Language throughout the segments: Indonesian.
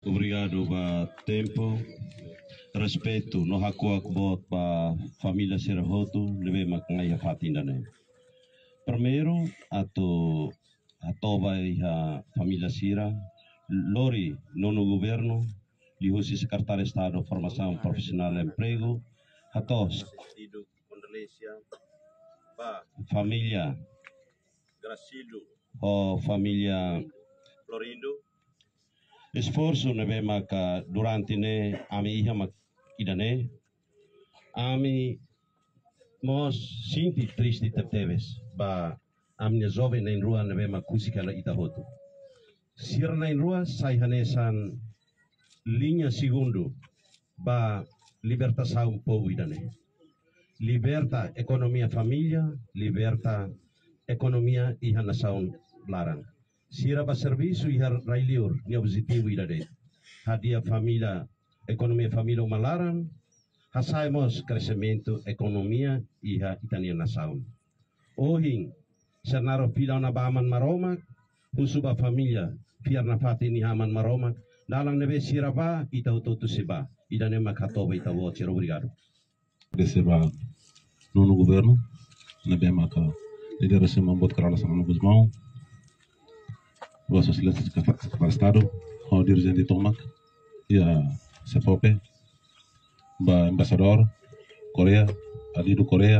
Obrigado ba tempo. Respeito no hakuak bot ba família Serahoto leve makangai fatindane. Primeiro atoba a família Sira, Lori nono governo, lihusi secretário de Estado Formação Profissional e Emprego, hatos partido Condolência, ba família Gracilo o família Florindo. Esforço nebe maka durante ne ami iha mak idane ami mos sinti triste teves ba amnya jovem na rua nebe makusi kala itahoto sir na rua sai hanesan linha segundo ba libertação povo idane liberta economia família liberta economia iha nação larang sira ba serviço iha railiur ni objetivo idade hadia família economia família malaran hasaimos crescimento economia iha itania nação ohing senaro pilau na baman maromak husuba família fiar na fati ni haman maromak dalang nebe siraba itautotu seba idane makatoba itawo cero obrigado receba nono governo nebe maka liderança mambot karala sama Guzmão Vossa Excelência Secretário de Estado, o dirigente Tomac e a CFOP, o embaixador Coreia, ali do Coreia,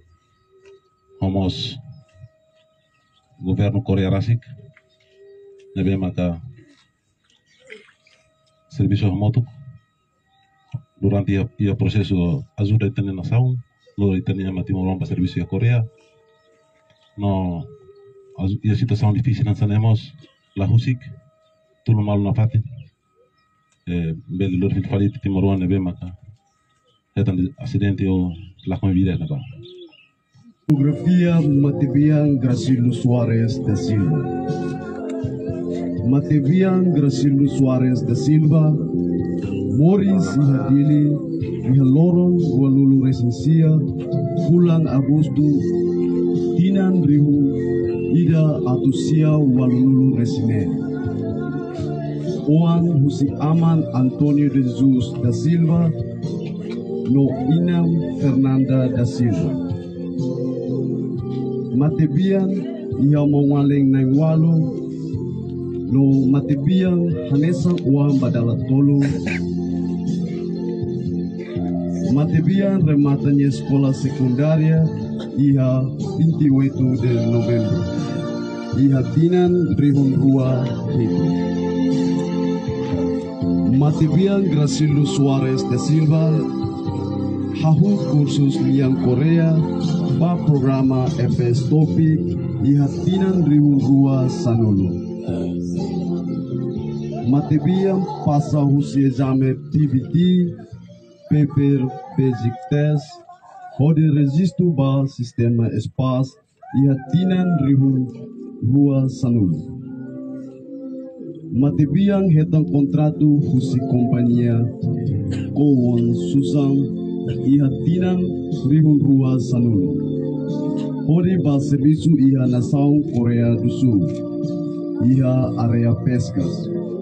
homos governo Coreia Rasik, nebe maka serviço remoto durante o processo ajuda a ter nação, lo itania matimorong para serviço a Coreia, no a situação difícil nós temos la husik tudo mal na fati bel lor fil fali timoruan nebe maka hetan acidente o la convida na ba Biografia Matebian Gracilo Soares da Silva. Matebian Gracilo Soares da Silva Moris ihadili ihalorong walulu resensia bulan Agosto tinan rihu ida atusia walulu resine Oan Husi Aman Antonio de Jesus da Silva no Inam Fernanda da Silva Matebian iha mawaleng na walo no Matebian hanesang uang badala tolo Matebian rematanya sekolah sekundaria iha 28 de Novembro iha tinan rihon rua hitu Matebian Gracilo Soares da Silva hahu kursus liang Korea ba programa FS Topik iha tinan rihon rua sanolo Matebian pasa husi exame TVT paper basic test Hode registro ba sistema espas iha tinan rihun rua sanul. Matebiang hetang kontratu husi kompanya Kowon Susang iha tinan rihun rua sanul. Hode ba servisu iha nasaung Korea do Sul iha area pescas.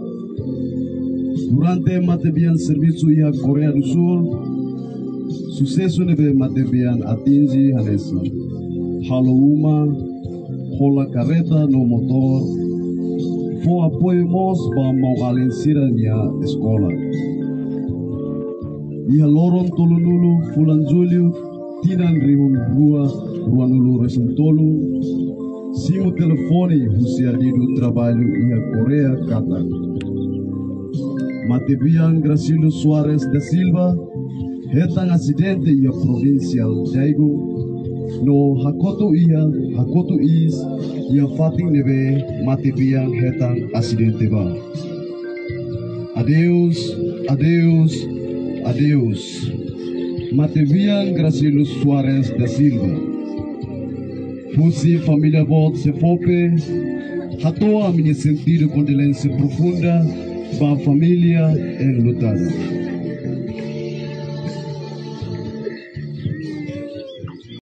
Durante Matebiang servisu iha Korea do Sul sucesso nebe Matebian atingi hanesa halo uma hola carreta no motor fo apoiamos ba mau alin siranya escola iha loron tolunulu bulan Julio tinan rihun rua nulu resintolu simu telefoni husia didu trabalho iha Korea kata Matebian Gracilo Soares da Silva hetang acidente ia provincial Daegu no hakoto is ia fating nebe Matebian hetang acidente ba adeus Matebian Gracilo Soares da Silva Fusi família Bot Sefope hatoa minha sentido condolência profunda para a família enlutada